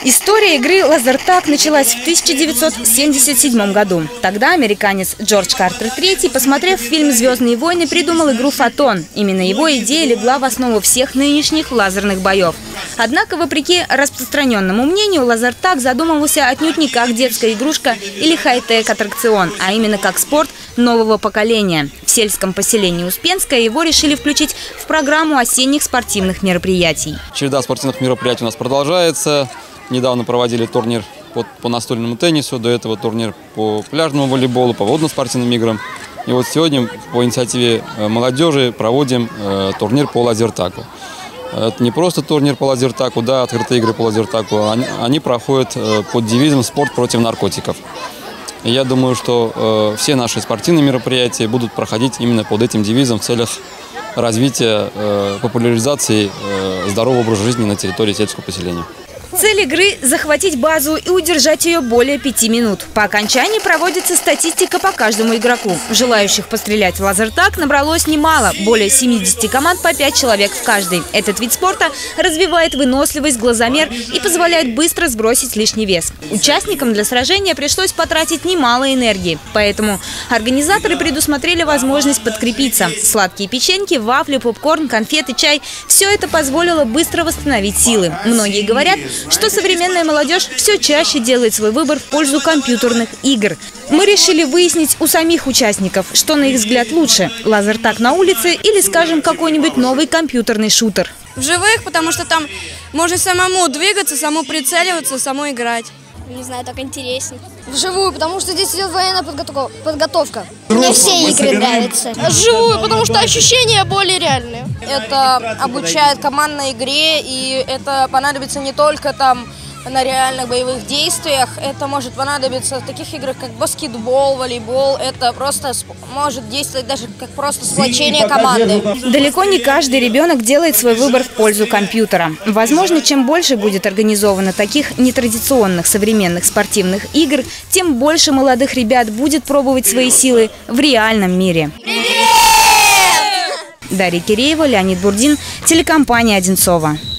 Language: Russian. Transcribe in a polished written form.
История игры лазертаг началась в 1977 году. Тогда американец Джордж Картер III, посмотрев фильм «Звездные войны», придумал игру «Фотон». Именно его идея легла в основу всех нынешних лазерных боев. Однако, вопреки распространенному мнению, лазертаг задумывался отнюдь не как детская игрушка или хай-тек аттракцион, а именно как спорт нового поколения. В сельском поселении Успенское его решили включить в программу осенних спортивных мероприятий. Череда спортивных мероприятий у нас продолжается. Недавно проводили турнир по настольному теннису, до этого турнир по пляжному волейболу, по водно-спортивным играм. И вот сегодня по инициативе молодежи проводим турнир по лазертагу. Это не просто турнир по лазертагу, да, открытые игры по лазертагу. Они проходят под девизом «Спорт против наркотиков». И я думаю, что все наши спортивные мероприятия будут проходить именно под этим девизом в целях развития, популяризации здорового образа жизни на территории сельского поселения. Цель игры – захватить базу и удержать ее более 5 минут. По окончании проводится статистика по каждому игроку. Желающих пострелять в лазертаг набралось немало – более 70 команд по 5 человек в каждой. Этот вид спорта развивает выносливость, глазомер и позволяет быстро сбросить лишний вес. Участникам для сражения пришлось потратить немало энергии. Поэтому организаторы предусмотрели возможность подкрепиться. Сладкие печеньки, вафли, попкорн, конфеты, чай – все это позволило быстро восстановить силы. Многие говорят, что современная молодежь все чаще делает свой выбор в пользу компьютерных игр. Мы решили выяснить у самих участников, что на их взгляд лучше – лазертаг на улице или, скажем, какой-нибудь новый компьютерный шутер. В живых, потому что там можно самому двигаться, самому прицеливаться, самому играть. Не знаю, так интереснее. Вживую, потому что здесь идет военная подготовка. Мне все игры нравятся. Вживую, потому что ощущения более реальные. Это обучает командной игре, и это понадобится не только там на реальных боевых действиях, это может понадобиться в таких играх, как баскетбол, волейбол. Это просто может действовать даже как просто сплочение команды. Далеко не каждый ребенок делает свой выбор в пользу компьютера. Возможно, чем больше будет организовано таких нетрадиционных современных спортивных игр, тем больше молодых ребят будет пробовать свои силы в реальном мире. Привет! Дарья Киреева, Леонид Бурдин, телекомпания «Одинцово».